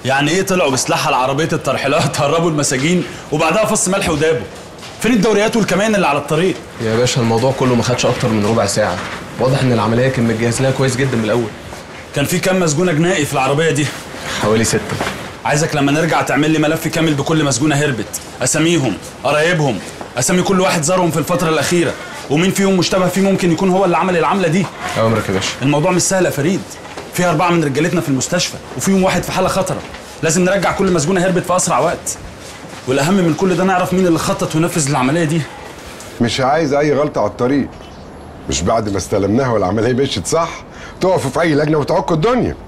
يعني ايه طلعوا بسلاحها لعربيه الترحيلات هربوا المساجين وبعدها فص ملح ودابوا؟ فين الدوريات والكمان اللي على الطريق؟ يا باشا الموضوع كله ما خدش اكتر من ربع ساعه. واضح ان العمليه كان متجهز لها كويس جدا من الاول. كان في كام مسجونه جنائي في العربيه دي؟ حوالي 6. عايزك لما نرجع تعمل لي ملف كامل بكل مسجونه هربت، اساميهم، قرايبهم، اسامي كل واحد زارهم في الفتره الاخيره، ومين فيهم مشتبه فيه ممكن يكون هو اللي عمل العمله دي. امرك يا باشا. الموضوع مش سهل يا فريد، في 4 من رجالتنا في المستشفى وفيهم واحد في حاله خطره، لازم نرجع كل مسجونه هربت في اسرع وقت. والاهم من كل ده نعرف مين اللي خطط ونفذ العمليه دي. مش عايز اي غلطه على الطريق، مش بعد ما استلمناها والعمليه مشيت صح تقفوا في اي لجنه وتعكوا الدنيا.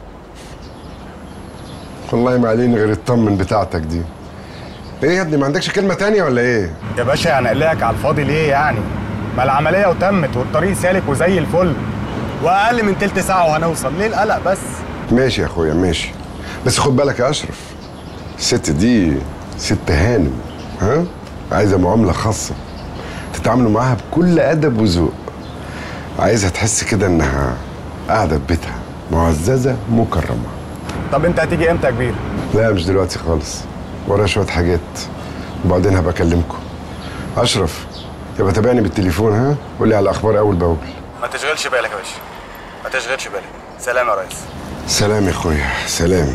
والله ما علينا غير الطمن بتاعتك دي. ايه يا ابني ما عندكش كلمه تانية ولا ايه؟ يا باشا يعني اقلقك على الفاضي ليه يعني؟ ما العمليه وتمت والطريق سالك وزي الفل، واقل من تلت ساعه وهنوصل، ليه القلق بس؟ ماشي يا اخويا ماشي، بس خد بالك يا اشرف، الست دي ست هانم، ها؟ عايزه معامله خاصه تتعاملوا معاها بكل ادب وذوق. عايزها تحس كده انها قاعده في بيتها معززه مكرمه. طب انت هتيجي امتى يا كبير؟ لا مش دلوقتي خالص، ورايا شويه حاجات وبعدين هبقى اكلمكم. اشرف يبقى تابعني بالتليفون، ها؟ قول لي على الاخبار اول باول. ما تشغلش بالك يا باشا، ما تشغلش بالك. سلام يا ريس. سلام يا اخويا، سلام.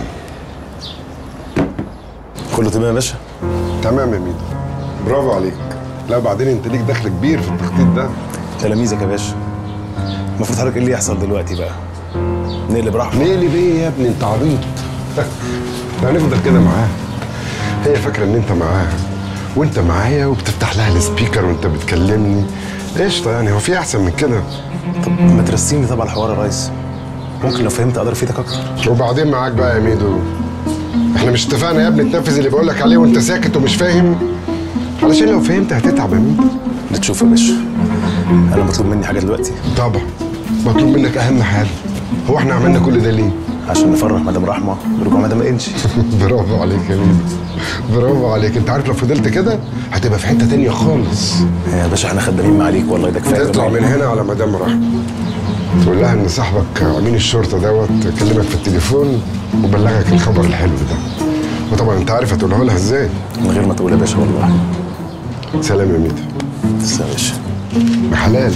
كله تمام يا باشا؟ تمام يا ميدو، برافو عليك. لا وبعدين انت ليك دخل كبير في التخطيط ده. تلاميذك يا باشا. المفروض حضرتك ايه اللي يحصل دلوقتي بقى؟ نقلب رحمه؟ نقلب ايه يا ابني انت عبيط؟ هنفضل كده معاها، هي فاكره ان انت معاها وانت معايا وبتفتح لها السبيكر وانت بتكلمني. قشطه يعني، هو في احسن من كده؟ طب ما ترسيني طبعا الحوار يا ريس، ممكن لو فهمت اقدر افيدك اكتر. وبعدين معاك بقى يا ميدو، احنا مش اتفقنا يا ابني تنفذ اللي بقول لك عليه وانت ساكت ومش فاهم؟ علشان لو فهمت هتتعب يا ميدو. اللي تشوفه يا باشا. انا مطلوب مني حاجه دلوقتي؟ طبعا مطلوب منك اهم حاجه. هو احنا عملنا كل ده ليه؟ عشان نفرح مدام رحمه برجوع مدام انجي. برافو عليك يا ميدو، برافو عليك. انت عارف لو فضلت كده هتبقى في حته تانيه خالص. يا باشا احنا خدامين معاليك والله، ده كفايه. تطلع من هنا على مدام رحمه تقول لها ان صاحبك امين الشرطه دوت كلمك في التليفون وبلغك الخبر الحلو ده، وطبعا انت عارف هتقولها لها ازاي؟ من غير ما تقول يا باشا والله. سلام يا ميدو. تسلم يا باشا. بحلال.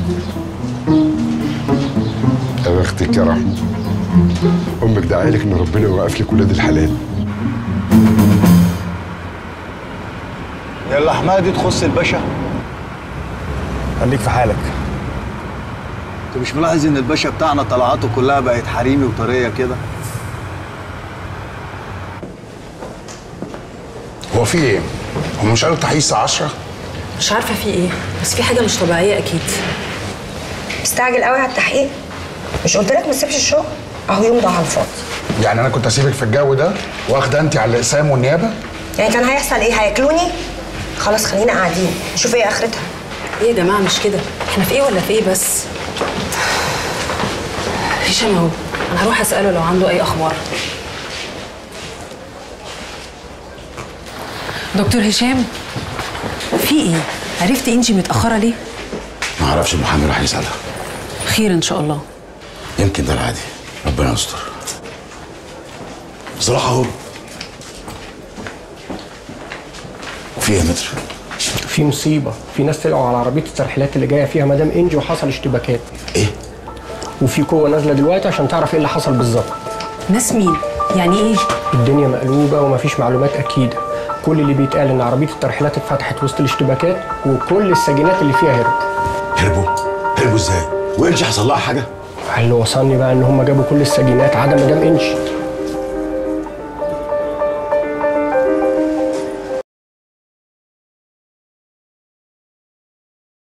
يا بختك يا رحمه، امك دعالك ان ربنا يوقف لك ولاد الحلال. يا اللحمه دي تخص الباشا؟ خليك في حالك. انت مش ملاحظ ان الباشا بتاعنا طلعاته كلها بقت حريمي وطريه كده؟ هو في ايه؟ هم مش قالوا التحقيق الساعة 10؟ مش عارفه في ايه، بس في حاجه مش طبيعيه اكيد. مستعجل قوي على التحقيق؟ مش قلت لك ما تسيبش الشغل؟ اهو يوم ضاع على الفاضي. يعني انا كنت اسيبك في الجو ده واخده انت على الاقسام والنيابه؟ يعني كان هيحصل ايه؟ هياكلوني؟ خلاص خلينا قاعدين نشوف ايه اخرتها. ايه يا جماعه مش كده، احنا في ايه ولا في ايه بس؟ هشام اهو، انا هروح اساله لو عنده اي اخبار. دكتور هشام، في ايه؟ عرفت انجي متاخره ليه؟ ما اعرفش، المحامي راح يسالها. خير ان شاء الله. يمكن ده العادي، ربنا يستر. بصراحه اهو. في ايه يا متر؟ في مصيبه، في ناس طلعوا على عربيه الترحيلات اللي جايه فيها مدام انجي وحصل اشتباكات. ايه؟ وفي قوه نازله دلوقتي عشان تعرف ايه اللي حصل بالظبط. ناس مين؟ يعني ايه؟ الدنيا مقلوبه ومفيش معلومات اكيده. كل اللي بيتقال ان عربيه الترحيلات اتفتحت وسط الاشتباكات وكل السجينات اللي فيها هربوا. هربوا ازاي؟ وانجي حصل لها حاجه؟ اللي وصلني بقى ان هم جابوا كل السجينات عدا مدام انجي.